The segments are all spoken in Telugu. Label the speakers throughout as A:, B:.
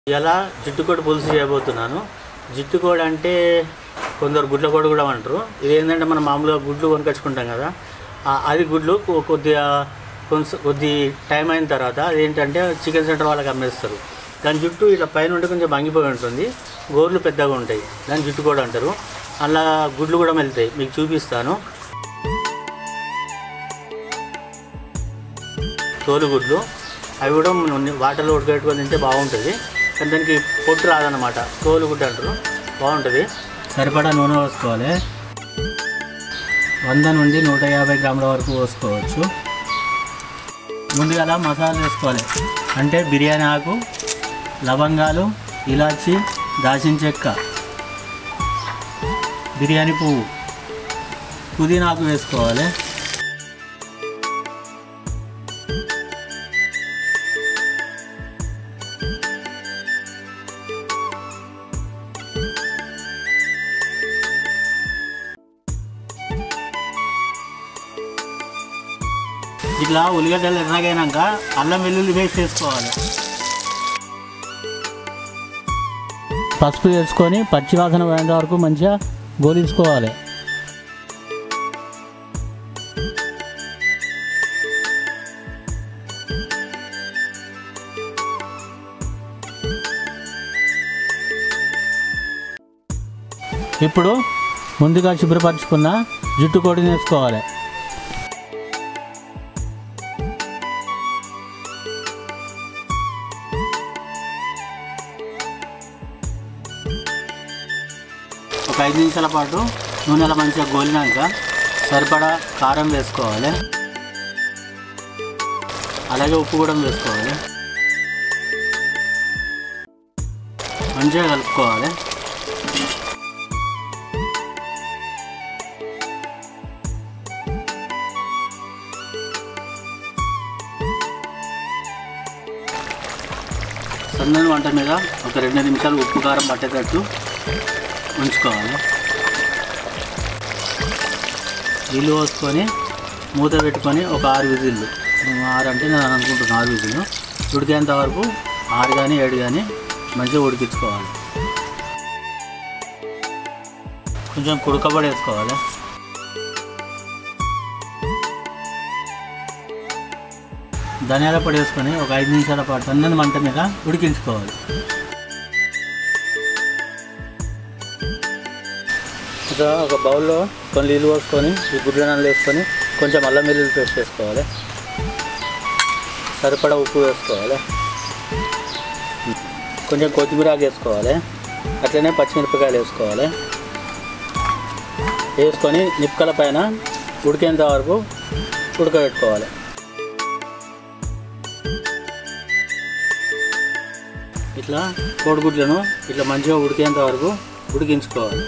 A: ఇలా జిట్టుకోడి పులుసు చేయబోతున్నాను. జిట్టుకోడి అంటే కొందరు గుడ్ల కోడి కూడా అంటారు. ఇది ఏంటంటే మనం మామూలుగా గుడ్లు కొనుకొచ్చుకుంటాం కదా, అది గుడ్లు కొద్ది టైం అయిన తర్వాత అదేంటంటే చికెన్ సెంటర్ వాళ్ళకి అమ్మేస్తారు. దాని జుట్టు ఇలా పైన ఉంటే కొంచెం వంగిపోయి ఉంటుంది, గోర్లు పెద్దగా ఉంటాయి, దాన్ని జిట్టుకోడి అంటారు. అలా గుడ్లు కూడా వెళ్తాయి, మీకు చూపిస్తాను. తోలుగుడ్లు అవి కూడా వాటర్లో ఉడకబెట్టుకొని తింటే బాగుంటుంది, కానీ దానికి పొట్టు రాదన్నమాట, తోలుగుడ్డు అంటారు, బాగుంటుంది. సరిపడా నూనె పోసుకోవాలి. 100 నుండి 150 గ్రాముల వరకు పోసుకోవచ్చు. ముందుగా మసాలా వేసుకోవాలి, అంటే బిర్యానీ ఆకు, లవంగాలు, ఇలాచి, దాల్చిన చెక్క, బిర్యానీ పువ్వు, పుదీనా ఆకు వేసుకోవాలి. ఇట్లా ఉల్లిగడ్డలు ఎర్రగైనాక అల్లం వెల్లుల్లి పేస్ట్ వేసుకోవాలి. పసుపు వేసుకొని పచ్చివాసన పోయేంత వరకు మంచిగా గోలించుకోవాలి. ఇప్పుడు ముందుగా శుభ్రపరచుకున్న జిట్టుకోడిని వేసుకోవాలి. ఒక 5 నిమిషాల పాటు నూనెలో మంచిగా గోలినాక సరిపడా కారం వేసుకోవాలి, అలాగే ఉప్పు కూడా వేసుకోవాలి. మంచిగా కలుపుకోవాలి. సన్నని వంట మీద ఒక 2 నిమిషాలు ఉప్పు కారం పట్టేటట్టు ఉంచుకోవాలి. నీళ్ళు పోసుకొని మూత పెట్టుకొని ఒక 6 విజిల్లు, 6 అంటే నేను అనుకుంటున్నాను 6 విజిల్లు ఉడికేంత వరకు 6 కానీ 7 కానీ మంచిగా ఉడికించుకోవాలి. కొంచెం కుడకబడి వేసుకోవాలి. ధనియాల పొడి వేసుకొని ఒక 5 నిమిషాల పాటు సన్నని మంట మీద ఉడికించుకోవాలి. ఒక బౌల్లో కొన్ని నీళ్ళు పోసుకొని ఈ గుడ్లనాలు వేసుకొని కొంచెం అల్లం వెల్లుల్లి పేస్ట్ వేసుకోవాలి. సరిపడా ఉప్పు వేసుకోవాలి. కొంచెం కొత్తిమీర వేసుకోవాలి. అట్లనే పచ్చిమిరపకాయలు వేసుకోవాలి. వేసుకొని నిప్పుకల పైన ఉడికేంత వరకు ఉడకబెట్టుకోవాలి. ఇట్లా కోడిగుడ్లను ఇట్లా మంచిగా ఉడికేంత వరకు ఉడికించుకోవాలి.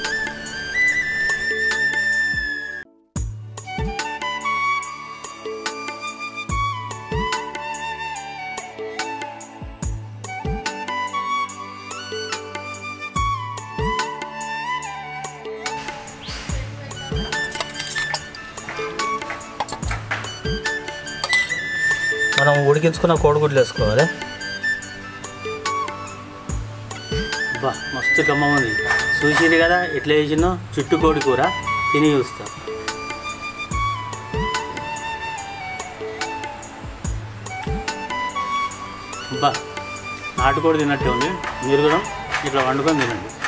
A: మనం ఉడికించుకున్న కోడిగుడ్లు వేసుకోవాలి. బా మస్తు కమ్మ ఉంది, చూసింది కదా ఎట్లా వేసినో. చుట్టుకోడి కూర తిని చూస్తా. బా నాటుకోడి తిన్నట్టే ఉంది. మీరు కూడా ఇట్లా వండుకొని తినండి.